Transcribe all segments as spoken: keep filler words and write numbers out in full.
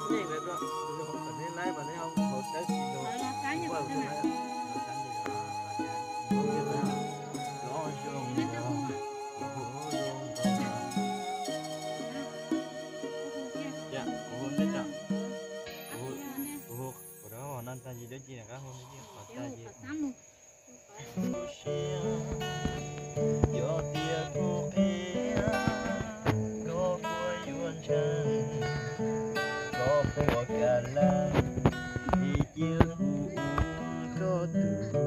nhảy về đó bây giờ không cần nên lái và nên không một cái gì đâu qua một cái ta gì đó chi là cá hôm chứ ta gì gió tia cô kia có quay yuan chân có của cả lan thì chưa có từ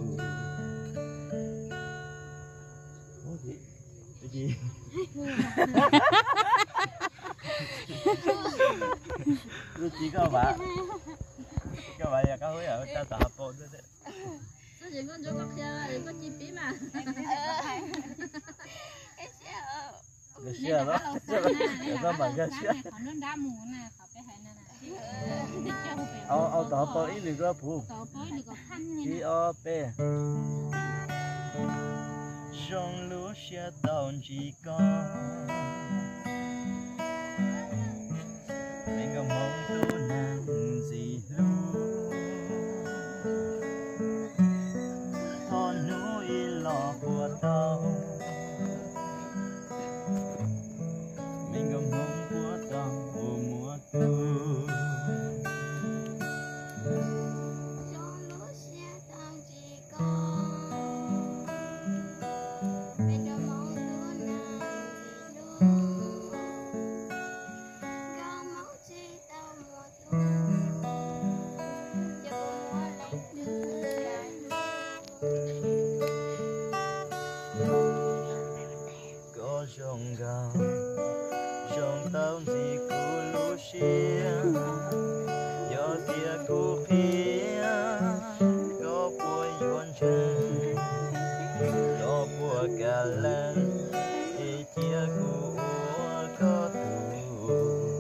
cái gì cái gì các bạn các bạn các hối ở ta tập bộ thế đấy. Sao chị con cho con xe có chi phí mà. Cái xe ở. Cái xe đó. Cái đó mà cái xe. Còn nó đa mù nè, họ phải hay nè. Ao ao tập bộ ít được phụ. Tập bộ ít được khăn đi ở bên. Trong lúa xe tàu chỉ có. Mình có mong tu nàng gì luôn. Thon núi lò của tao. Mình có mong của tao mùa tu. Trong gạo trong tao gì cô lúa xia gió tia cô phía có bùa yuan chân có bùa cả lan thì tia cô có tù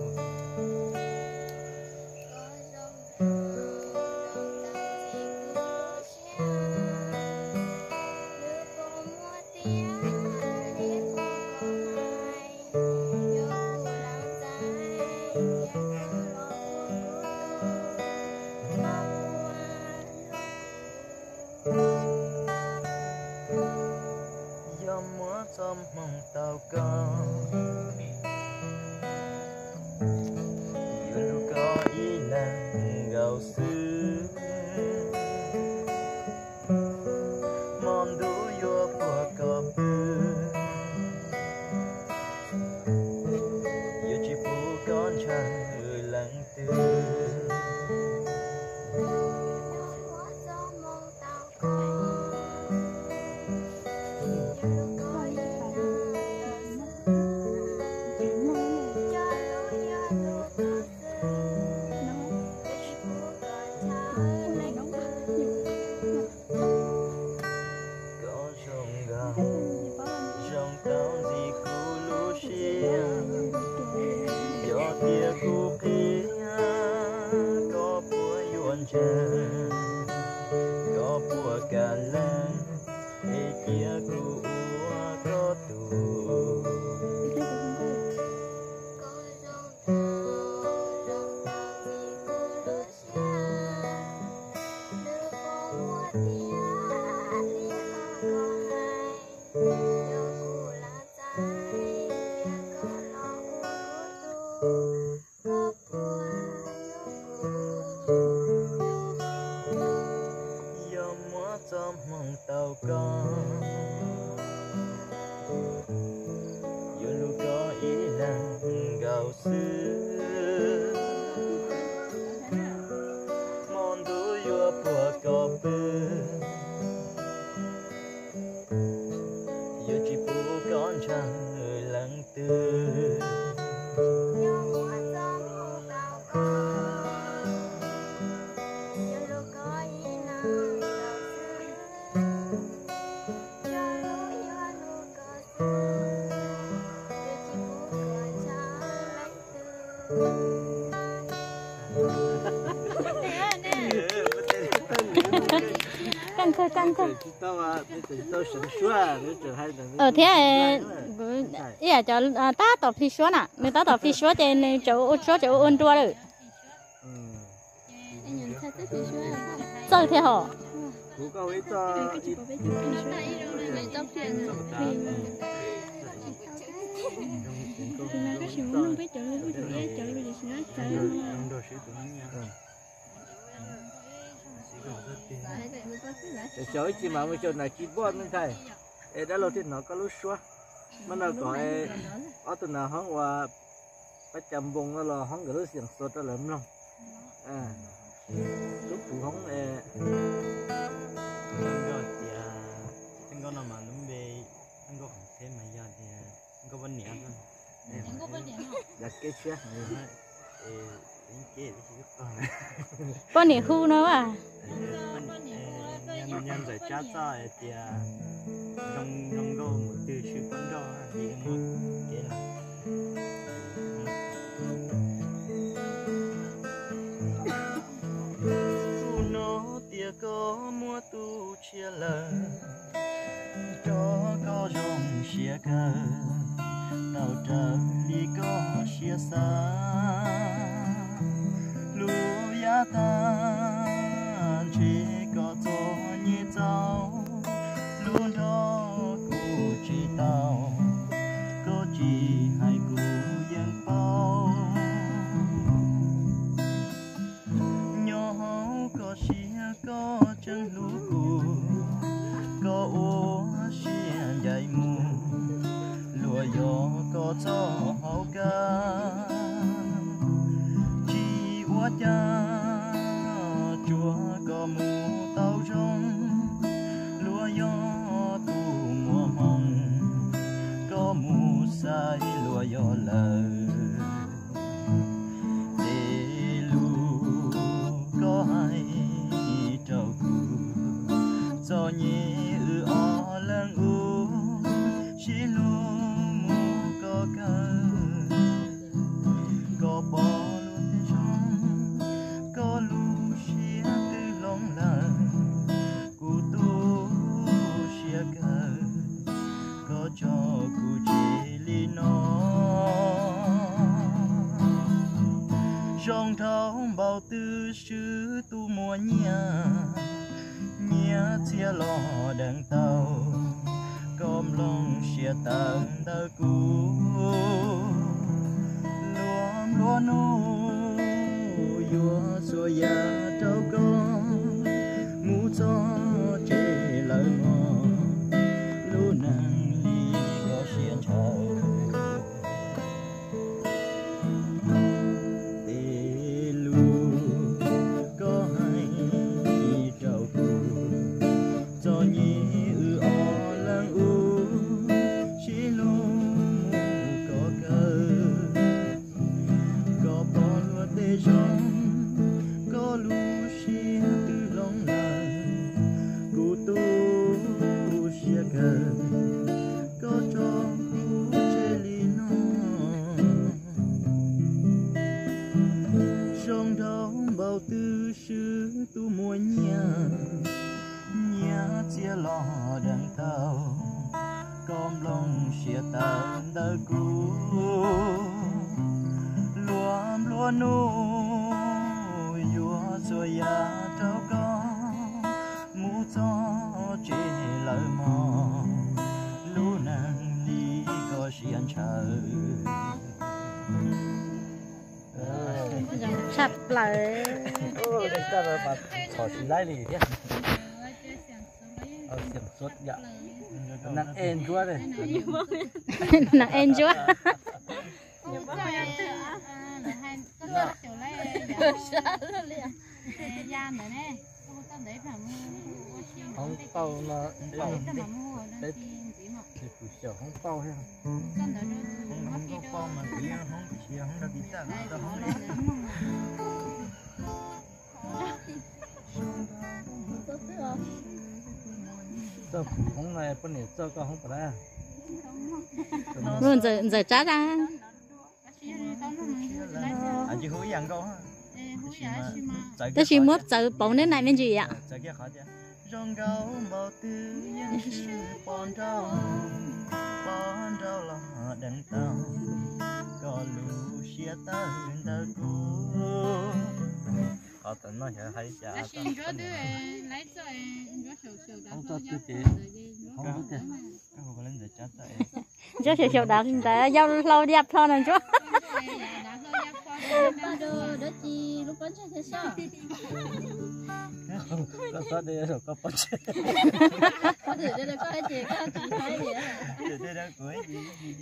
trong mong tao có dù lúc có ý nàng gạo xứ mòn đu vô của cọp dù chỉ phụ con trai người lặng tư cô kia có bùa yuan chân có bùa cả lan thì kia cô có tù trong mong tao có dù lúc có ý nàng gạo xứ mòn đuôi vô của cọp dù chỉ phụ con trai người lặng tư căng cơ căng cơ ờ thế à ý là cho ta tập phi số nè người ta tập phi số trên chỗ số chỗ ôn tua rồi chơi thế hả Cú câu ấy cho ít để chối chỉ mà mới chọn này chỉ bón mới thay, để đã lâu thì nó có lúc xóa, mà nó gọi ở tuần nào hắn qua bắt chăm bông nó là hắn cái lúc xiềng sốt nó lắm lòng, à lúc phụ hắn anh có thì anh có nằm mà lúc về anh có không thêm mà giờ thì anh có vấn đề không? anh có vấn đề không? Đặt cái xe này những cái gì đó con này khu nữa à? nhân nhân giải chát cho thì trong trong câu một từ sự quan trọng thì một cái là tu nó tia có mua tu chia lờ cho có rong chia cờ tàu trở đi có chia xa lúa giá tan chỉ có cho như cháu luôn đó cô chỉ tao có chỉ hai cô yên bao nhỏ có chia có chân lúa cô có ô chia dày mù lúa gió có cho hậu ca chỉ quá cha chúa có mù tao trong lúa gió tu mùa mong có mù sai lúa gió lờ để lu có hai trâu cù do nhẹ ư o lăng u chỉ lu mù có cơ có bỏ luôn trong có lu xia từ lòng làng cụ tu xia cơ có cho cụ chỉ li nó trong tháo bao tư sứ tu mùa nhà nhà chia lò đằng tàu com lòng xia tàng tơ cú luom lúa nu vua xua ya trâu con mũ cho chế lời mò lúa nàng ly có xiên trời tê lu có hai trâu cù cho nhí ư o lăng u chỉ lu mù có cơ có bỏ lúa tê trong có lu xia từ lòng làng cụ tu xia cờ có cho cụ chê li nó trong đó bao tư sứ tu mùa nhà nhà chia lò đằng tàu com lòng xia tàn tơ cú luom lúa nu vua xua ya trâu con mũ cho chế lời mò lũ nàng đi có xiên trời sắp lại ô đây ta là bạn thỏ xí lai lì nhé ở xiên suốt dạ nặng ên chúa đây nặng em chúa không bao nó bao đấy thì phụ trợ không bao hay không không có bao mà chỉ không chỉ không được đi ta không không cho phụ không này bên này cho con không phải luôn giờ giờ chát ra à chỉ hối ăn câu tôi chỉ muốn giờ bóng đến này nên gì ạ rong gấu bao tư nhân sư bọn trâu bọn trâu là đằng tàu có lũ xia tới tơ cú họ tận nó sẽ hay chả là xin cho đứa lấy cho nó sầu sầu đã không thôi cho cho tự chế không có tiền cái hồ lên để chát vậy cho chiều chiều đã đã giao lâu đẹp thôi này chú đó chi lúc đó thế sao có sao đây rồi có bắt chết có thể đây là có cái gì có gì thấy gì để đây là cưới gì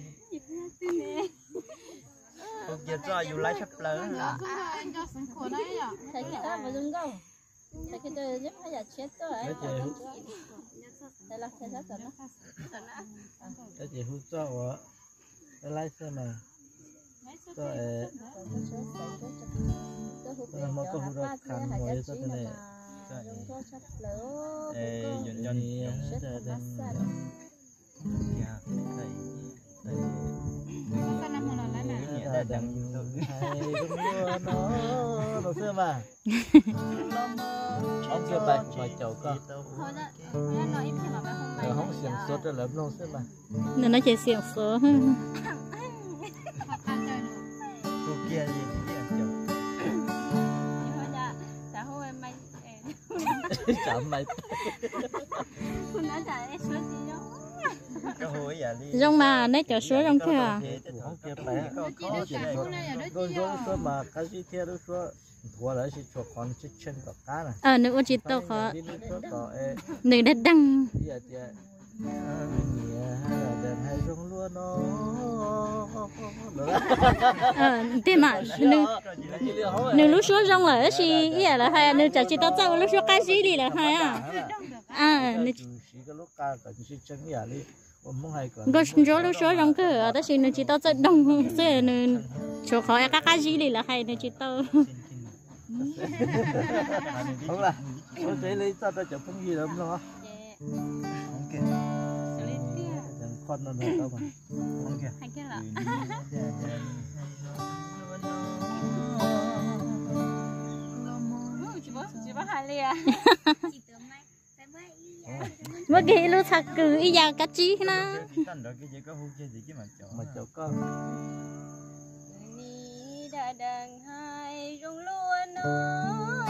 không kia cho dù lái sắp lớn thấy cái ta vào rừng gâu thấy cái tôi giúp hay là chết tôi ấy đây là thế rất là cái gì hút cho vợ cái lái xe mà cho 에 그럼 먹고 후러 간 거에 있었던 애 에 연연이 연세된 야 đây đây đang hay cũng mưa nó nó xưa mà ông kia bài mà chậu con rồi không xiềng sốt rồi lắm nó xưa mà nên nó chỉ xiềng số kia gì chậm mày rong mà nấy chỗ số rong kia à không kia phải rồi rồi số mà cái gì kia đó số thua lại chỉ cho con chết chân cả cá này ờ nữ chỉ tao khó nữ đất đăng ờ thế mà nữ nữ lúc số rong là gì ý là hay nữ chỉ tao tao lúc số cái gì đi là hay à à nữ có số lúc số rong cơ ở đó thì nữ chỉ tao tao đông thế nữ số khỏi các cái gì đi là hay nữ chỉ tao không là tôi thấy lấy sao tôi chụp không gì lắm lo con nó được đâu mà không kìa hay cái là chỉ có chỉ có hai lia mới kỹ lúc thật cứ ý giàu cá chí na mà cháu con đã đằng hai rung luôn nó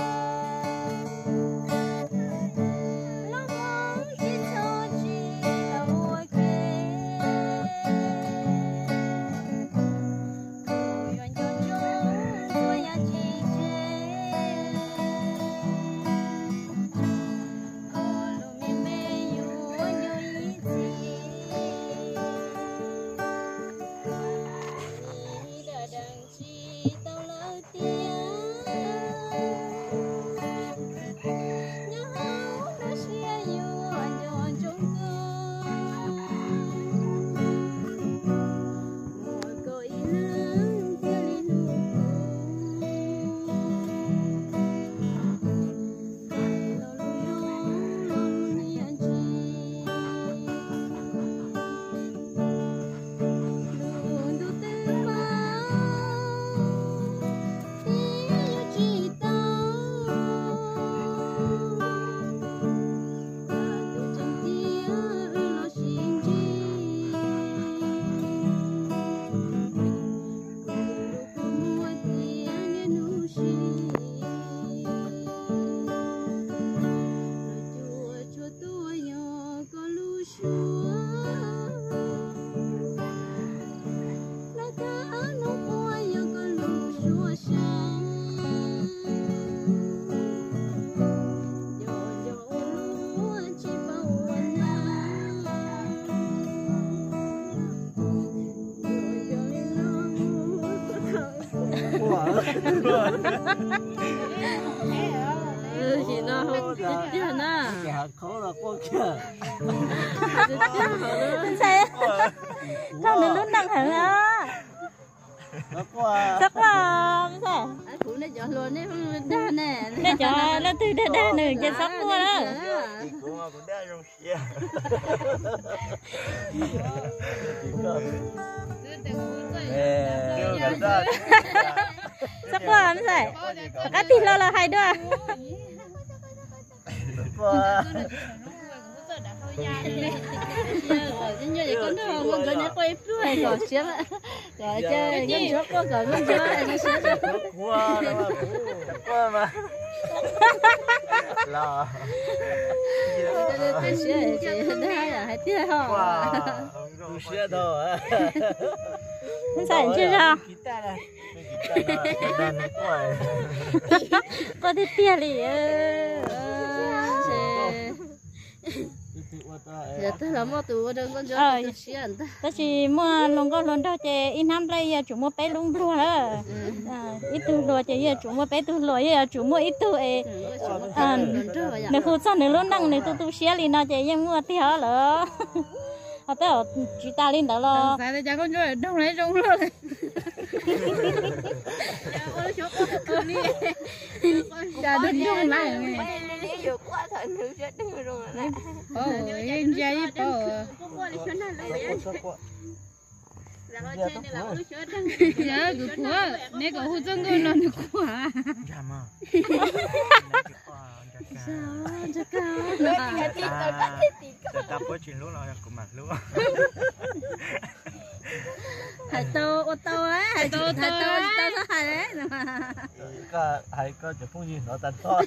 ừ chị nó không chết chưa na kẻ khó là con kia sao sao nó luôn đằng hẳn á chắc là sao phụ này chọn luôn đấy đa nè nè cho nó từ đa đa nữa cho sắp qua đó sắp qua không phải cái thịt lo là hai đứa chứ như vậy con thằng con cái này quay rồi rồi xíu rồi chơi nhân chốt có cỡ con chơi nó xíu qua qua mà là cái xe cái hai là hai tiếng họ tu sửa thôi á Sao chưa sao? kita lah kita dan kuai Có thể tia lì giờ tôi làm một tủ đừng con cho tôi xe ta Tôi chỉ mua lồng con lồng đó chị in năm đây chủ mua bé lung luôn đó ít tu lúa chị chủ mua bé tu lúa chủ mua ít tu ấy nếu không sao nếu luôn năng nếu tu tu xe lì nó chị nhưng mua theo lỡ họ tới chị ta lên đó lo tại cha con rồi đông lấy đông luôn cha đừng đông lại ôi em cha đi bỏ giờ cứ quá nếu có hút chân con nó được quá tetap có chuyện lúc nào cũng mặc lúc hải tô ô tô á hải tô hải tô tao nó hải đấy có hay có chụp phong gì nó tan to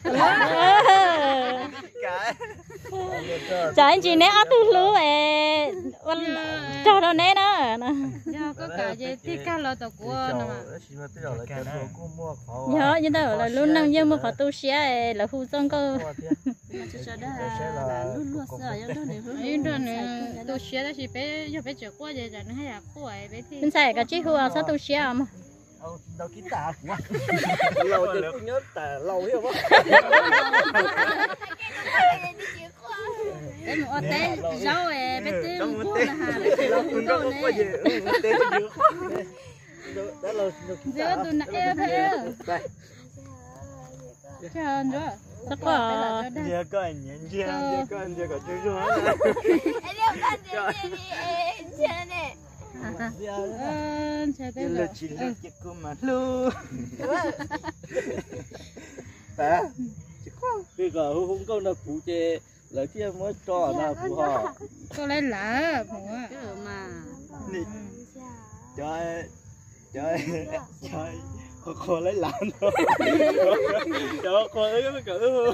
cái chả anh chị nè tu lúa ấy cho nó nè đó giờ có cả gì thì cả lo tao qua nè mà nhớ như đó là luôn năng nhưng mà phải tu xe là khu dân cơ cho đó là luôn luôn sợ giống đó này luôn đó này tu xe đó thì bé giờ bé chở qua giờ nó hay là quậy bé thì mình xài cái chiếc hùa sao tu xe mà đâu kín tà quá lâu được nhớ tà lâu hiểu không em một té rau ấy bé tí mua là hà bé lâu cũng đâu này giờ tôi nãy em thấy chờ nữa sao có giờ có anh nhận giờ giờ có anh giờ có chơi rồi anh em ăn gì gì chơi nè giờ là chỉ là chỉ có mà luôn bà chỉ có bây giờ không có là phụ chế là kia mới cho là phụ họ có lấy lạ mà trời trời trời cô cô lấy lạ thôi trời cô lấy cái cử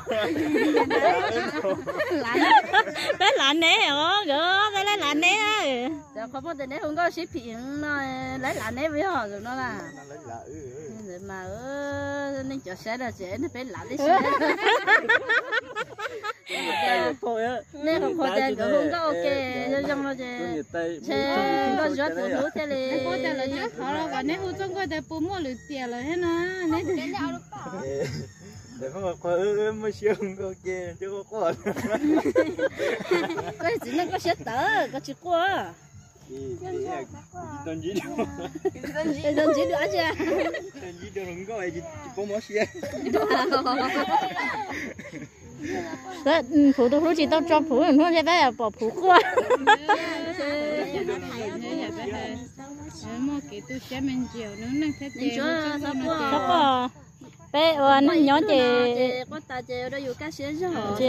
bé lạnh nè hả gỡ bé lấy lạnh nè giờ không có tiền đấy không có ship hiện nó lấy lạnh đấy với họ rồi nó là mà ở nên cho xe là sẽ nó phải lạnh đấy xe nên không có tiền cũng không có ok cho trong nó chứ xe có rất nhiều thứ thế này có tiền là rất khó rồi còn nếu không trong có thể bù mua được tiền rồi hết nó nếu để không có ư mới xương có kia chứ có có cái gì nó có xe tớ có chữ qua tên gì đâu tên gì nữa chứ tên gì đâu không có ai chỉ có mỗi xe đó phụ đồ chỉ tao cho phụ nó sẽ bé bỏ phụ qua mà cái tôi sẽ mình chiều nó năng thế chế nó sao có bé ơi nhỏ chị có ta chế đóอยู่cái xe rồi chị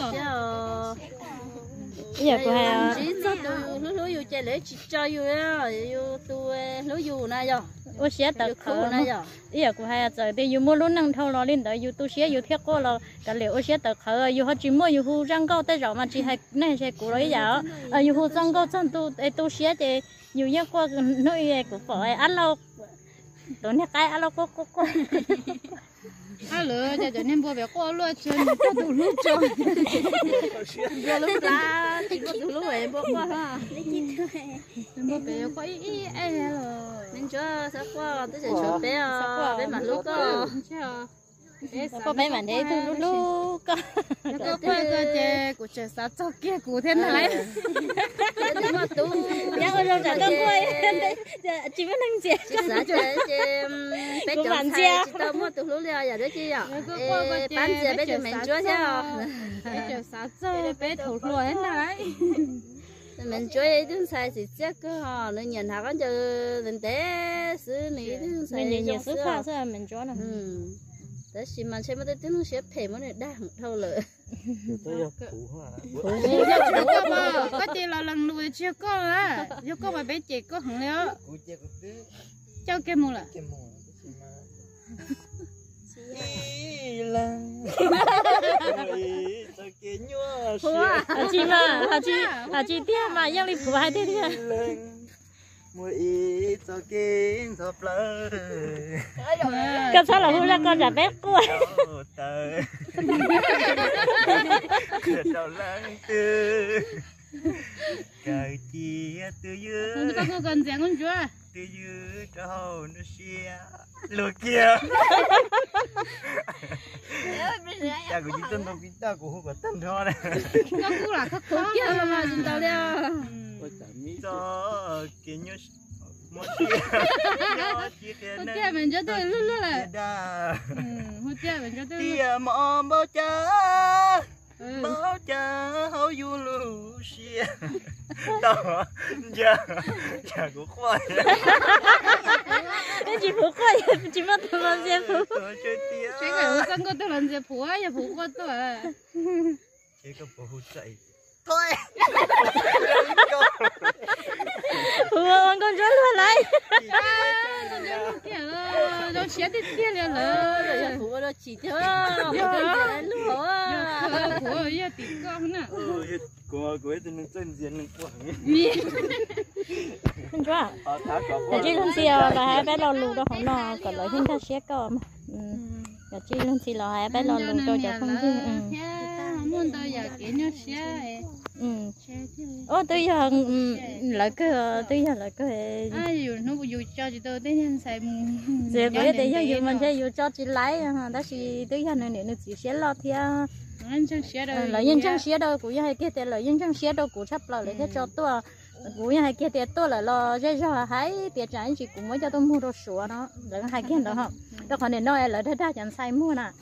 giờ của hai chỉ cho tôi lúa lúaอยู่chế lấy chỉ choอยู่áอยู่tôi lúaอยู่này rồi ô xe tờ khờ này rồi giờ của hai giờ thì mua luôn năng thâu lo lên tới yêu tu xe yêu thiết cô là cái liệu ô xe tờ khờ yêu họ chỉ mua yêu hu răng câu tới rồi mà chỉ hay này xe cũ lấy giờ yêu hu răng câu chân tu tu xe thì yêu nhất qua nơi của phải ăn lâu tối nay cái ăn lâu cô cô cô alo giờ cho nên bố bé qua luôn chơi có đủ lúc chơi giờ lúc là chỉ có đủ lúc ấy bố qua ha bố bé có ý ý ấy rồi mình cho sao qua tới giờ cho bé à bé mà lúc có có bé mà thế tu lúc lúc có có quay cơ chế của trời sao cho kia của thế này mà tu nhá ơi rồi tao quay chỉ biết năng gì chỉ sợ cho bé chọn sai chỉ tao mua từ lúc nào giờ đó chi à bán giờ bé chọn mình chúa sao bé chọn sao cho bé thủ lùa hết này mình chơi đứng sai thì chắc cứ họ nó nhìn họ có chờ mình té xử lý đứng sai mình nhìn số pha sao mình cho nó đấy xí mà xem mà tới tiếng xếp phê mà này đang thâu lợi có chị là lần nuôi chưa có á chưa có mà bé chị có hẳn nữa cho cái mù là à chị mà à chị à chị tiếc mà yang đi phụ hai tiếc tiếc mỗi ít cho kín cho plơ cái sao là hú ra con trả bé cua đầu lăng tư cài chia từ dưới không có cần giang con chúa từ dưới trâu nó xia lừa kia cha của chị tân đâu biết ta của hú có tân thôi này nó cũng là khóc khó kia mà chúng tao đeo cho kia nhớ một chia hút kia mình cho tôi luôn luôn là hút kia mình cho tôi tia mò bao cha bao cha hậu du lu xia đó giờ giờ của khoai cái chị phụ khoai chị mất tôi làm gì phụ cái cái con có tôi làm gì phụ á giờ phụ có tôi cái cái phụ chạy thôi phụ con con chó luôn lại con chó kia là nó xé đi kia là là rồi phụ nó chỉ cho con chó luôn hả phụ giờ tí con nè của của tôi nó chân diện nó quẳng con chó để chị lên xì là hai bé lo lù đó không nó còn lại hình ta xé co mà để chị lên xì là hai bé lo lù cho cho không chứ muốn tôi giờ kỹ nhớ xé ừ ô tôi giờ lại cái tôi giờ lại cái à dù nó dù cho chị tôi tới nên xài giờ bây giờ giờ mình sẽ dù cho chị lấy đó thì tôi giờ này nó chỉ xé lo thì anh chẳng xé đâu lợi nhân chẳng xé đâu cũng như hai kia tiền lợi nhân chẳng xé đâu cũng sắp lo lấy cái cho tôi cũng như hai kia tiền tôi là lo cho cho hai tiền trả anh chị cũng mới cho tôi mua đồ sữa nó rồi hai kia đó không đó còn đến nói là đã chẳng sai mua nè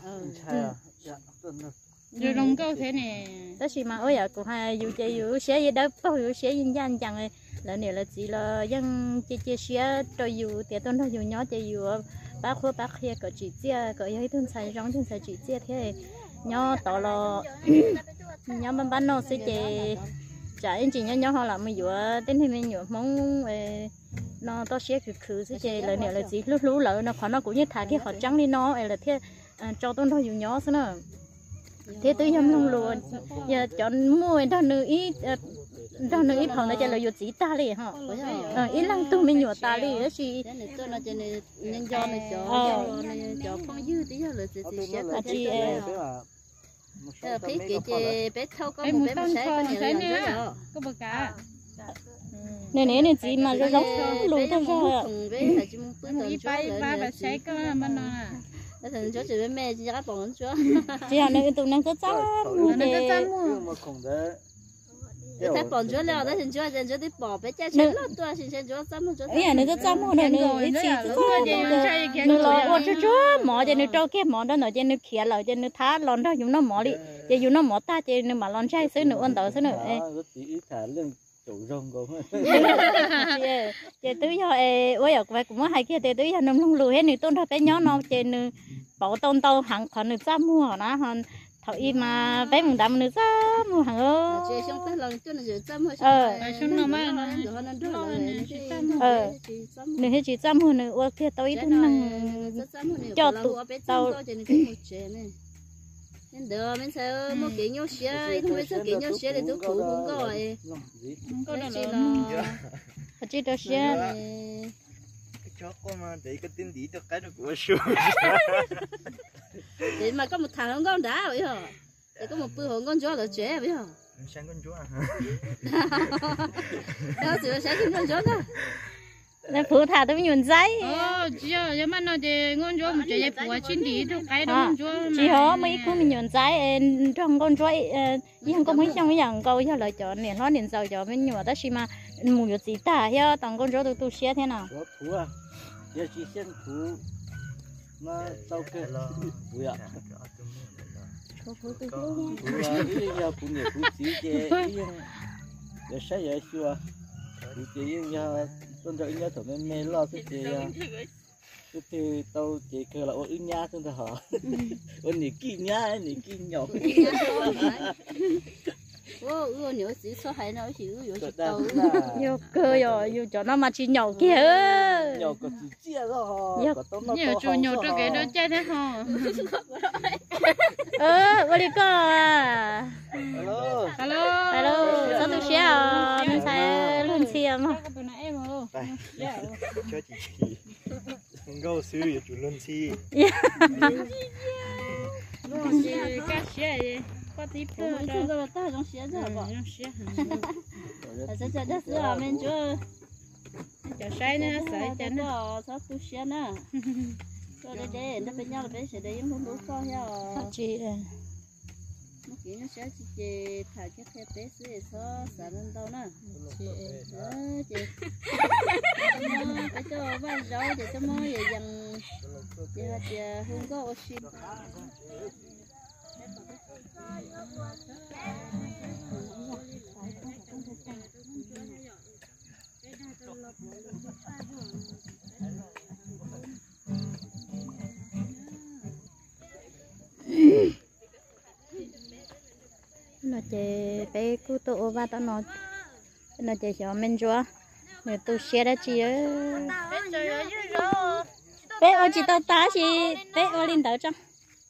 rồi đồng câu thế này đó thì mà ôi giờ cũng hai dù chơi dù xé gì đó bao dù xé dân gian chẳng là này là chỉ là dân chơi chơi xé cho dù tiền tôi thôi dù nhỏ chơi dù bác khô bác kia có chỉ chia có ấy thương xài giống thương xài chỉ chia thế nhỏ tỏ là nhỏ ban ban nó sẽ chơi trả anh chị nhỏ nhỏ họ làm mà vừa đến thì mình nhiều mong nó to xé khử khử sẽ chơi là này là chỉ lúc lú lợ nó khoảng nó cũng như thả cái họ trắng đi nó là thế cho tôi thôi dù nhỏ xí nữa thế tôi nhầm lòng luôn giờ chọn mua đó nữ ít đó nữ ít phòng nó chơi là dù chỉ ta đi hả ít lăng tôi mình nhiều ta đi đó chị tôi nói cho nên nên cho này cho cho phong dư tí là chỉ chỉ à chị thấy cái chị bé thâu có một bé một sấy có nhiều nhiều nữa có bậc cả nè nè nè chị mà nó giống lùi thôi sao một bay ba bà sấy có mà nó là thành chỗ chị mẹ chị ra bọn chúa chị hàng này tụi năng có chăm nó có chăm mua thấy bọn chúa leo đó thành chúa thành chúa đi bỏ bé cha chết lót tua thì thành chúa chăm chúa ấy này nó chăm mua này nữa ít chị nó lo ô chúa chúa mỏ cho nó trâu kia mỏ đó nó cho nó khía lại cho nó thá lon đó chúng nó mỏ đi cho chúng nó mỏ ta cho nó mà lon trái xứ nữa ôn tờ xứ nữa chủ rong cũng chị tứ giờ ôi ở vậy cũng hay kia tứ giờ nông nông lùi hết nửa tôn thôi bé nhỏ nó trên bảo tôn tàu hàng còn nửa trăm mua nó hàng thầu y mà bé mình đâm nửa trăm mua hàng ơ ờ ờ nửa hết chỉ trăm mua nửa ô kia tàu ít năng cho tụ tàu nên được mình sẽ mua cái nhau xe không biết sao cái nhau xe để tôi khử không có rồi không có đâu là chỉ đó xe chó con mà để cái tin đi cho cái nó của sure để mà có một thằng không con đá vậy hả để có một bữa không con chó là trẻ vậy hả sáng con chó đó chỉ là sáng con chó đó là phụ thả tôi nhuận giấy ờ chị ơi giờ mà nó thì ngon chó một cái phụ chín đi cho cái đó ngon chó chị hả mấy cô mình nhuận giấy trong con chó nhưng không mấy trong cái dạng câu cho lời chọn nè nó nền giàu cho mình nhưng mà ta chỉ mà mù nhột gì ta ya tặng con chó tôi tôi xé thế nào phụ à giờ chị xem phụ mà tao kêu phụ à phụ tôi luôn phụ à ý giờ phụ nhiều phụ chỉ chơi giờ sáng giờ xưa phụ chỉ giờ tôi đợi nhớ thằng em mê lo cái gì cái thì tao chỉ kêu là ôi nhá thôi hả ôi nỉ kia nhá nỉ kia nhỏ ô ưa nhớ chỉ số hai nó chỉ ưa chỉ tàu yêu cơ rồi yêu cho nó mà chỉ nhỏ kia nhỏ có chỉ chia đó nhiều chỗ nhiều chỗ cái đó chơi thế hả ơ bố đi con à hello hello cho chị chị ngô sư ya chủ luân chi cá xé có tí bơ Cái đó ta trong xé rồi bỏ. Sẽ sẽ đất sữa mình cho cho sai nữa sai cho nó nó sao tu xé nữa. Cho đây đây nó bên nhau là bên sẽ đây không đủ co heo. chị Nó chỉ nó sẽ chỉ thả cái thẻ bé sẽ so sản lên đâu nữa. Chị đó chị. Cái cho ba rau thì cho mua vậy dần chị chị không có oxy. nó chỉ bé cú tổ và tao nó nó chỉ cho mình chúa người tu xe đó chị ơi bé ở chị tao tá chị bé ở lên tới trong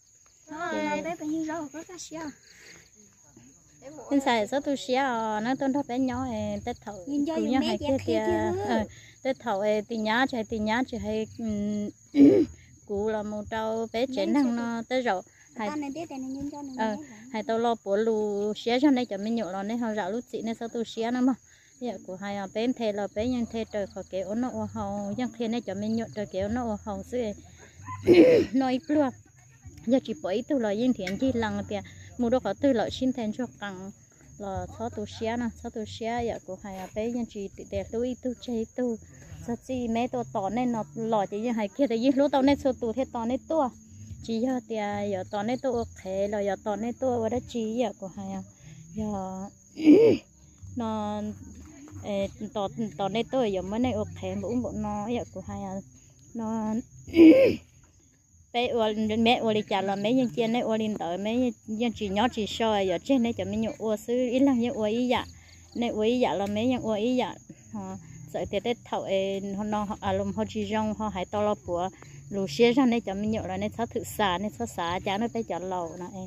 bên xài số tu xe nó tôi nó bé nhỏ bé thầu tu nhỏ hay kia kia bé thầu thì nhá chạy thì nhá chỉ hay cú là một trâu bé trẻ năng nó tới rồi hay ờ hay tao lo bố lù xé cho nên cho mình nhổ nó nên họ rạo lúc chị nên sao tôi xé nó mà giờ của hai à bé thề là bé nhân thề trời khỏi kéo nó ô hồng nhân thề này cho mình nhổ trời kéo nó ô hồng xưa nói luôn giờ chỉ bởi tôi là yên thiện chi lằng thì mua đồ có tôi lợi xin thêm cho cẳng là sao tôi xé nè sao tôi xé giờ của hai à bé nhân chỉ để tôi tôi chơi tôi sao chị mấy tôi tỏ nên nó lò chỉ như hai kia thì lúc tao nên số tôi thế tỏ nên tôi chỉ giờ thì giờ tỏ nên tôi ok là giờ tỏ nên tôi ở đó chỉ giờ của hai à giờ nó tỏ tỏ nên tôi giờ mới này ok bụng bọn nó giờ của hai à nó bé ở mẹ ở đi chợ là mấy nhân trên này ở đi tới mấy nhân chỉ nhỏ chỉ soi giờ trên này cho mình nhổ ở xứ ít lần như ở ý dạ này ở ý dạ là mấy nhân ở ý dạ họ sợ thì tết thầu nó à lùm họ chỉ rong họ hãy to lo của lù xé ra này cho mình nhổ là này sao thử xả này sao xả chả nó phải chợ lầu nè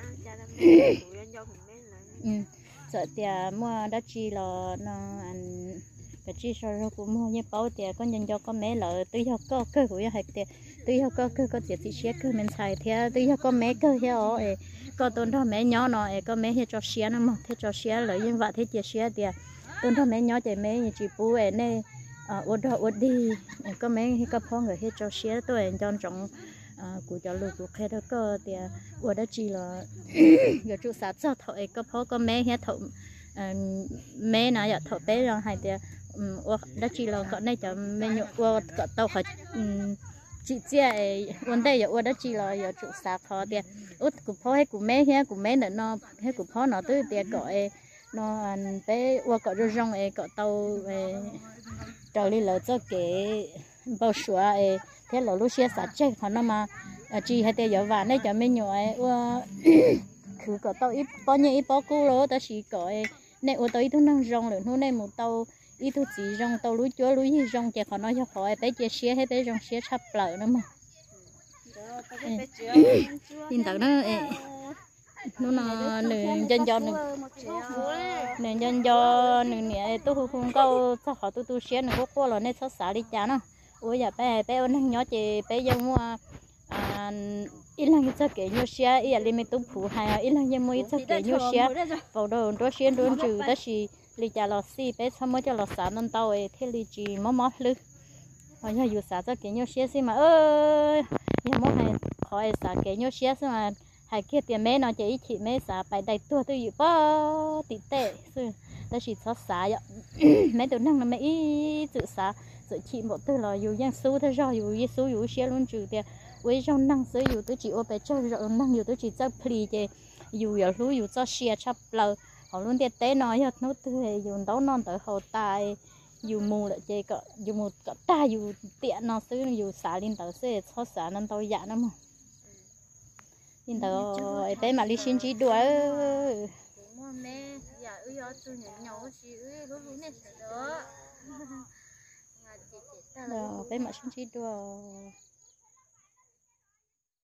sợ thì mua đất chi là nó ăn cái chi sao rồi cũng mua như bao thì có nhân cho có mấy lợi tùy theo có cơ của hay thì tùy theo có cơ có tiền thì xé cơ mình xài theo tùy theo có mấy cơ theo ấy có tôn đó mấy nhỏ nó ấy có mấy hết cho xé nó mà thế cho xé lợi nhưng vậy thế chỉ xé thì tôn đó mấy nhỏ thì mấy chỉ bù ấy này ở đó ở đi có mấy có phong người hết cho xé tôi cho trong của cho lục của khai đó có thì ở đó chỉ là giờ chú sát cho thổi có phong có mấy hết thổi mấy nào giờ thổi bé rồi hay thì đó chỉ là cái này cho mình nhổ qua cái tàu phải chị chia vấn đề giờ đó chỉ là giờ chủ sạc họ thì út của phó hay của mấy hay của mấy nữa nó hay của phó nó tới thì gọi nó bé qua cái rồi rong ấy cái tàu trở đi là cho cái bao sủa ấy thế là lúc xưa sạch chết họ nó mà chỉ hay thì giờ vàng đấy cho mình nhổ ấy cứ cái tàu ít bao nhiêu ít bao cũ rồi đó chỉ gọi này ô tô ít nó rong rồi nó này một tàu ít thôi chỉ rong tàu lúa chúa lúa gì rong chè họ nói cho họ bé chia sẻ hết bé rong sẻ sắp lợ nữa mà tin tưởng nó nó là nền dân do nền nền dân do nền nè tôi không có sao họ tôi tôi sẻ nền quốc qua là nên sao xả đi chả nó ôi giờ bé bé ôn nhỏ chè bé dân mua à ít lần cho kể nhiều sẻ ít là mình tụng phụ hay ít lần nhưng mà ít cho kể nhiều sẻ vào đầu đó sẻ đó trừ đó chỉ lì chả lò xì bé xong mới cho lò xả nên tao ấy thế lì chỉ mó mó lư hồi giờ dù xả cho kỹ nhau xía xí mà ơi giờ mó hay khỏi xả kỹ nhau xía xí mà hay kia tiền mấy nó chỉ chỉ mấy xả bài đầy tua tôi dự bó tị tệ xưa đó chỉ xót xả vậy mấy tụi năng là mấy tự xả tự chỉ một từ là dù giang su thế rồi dù giang su dù xía luôn trừ tiền với trong năng sứ dù tôi chỉ ô bé chơi rồi năng dù tôi chỉ cho pli chứ dù giờ lú dù cho xía chắp lờ họ luôn tiệt tế nói hết nó từ dùng đấu non tới hậu tài dùng mù lại chơi cỡ dùng một cỡ ta dùng tiện nó xứ dùng xả lên tới sẽ thoát xả nên tôi dạ nó mà lên tới tế mà đi xin chỉ đùa tế mà xin chỉ đùa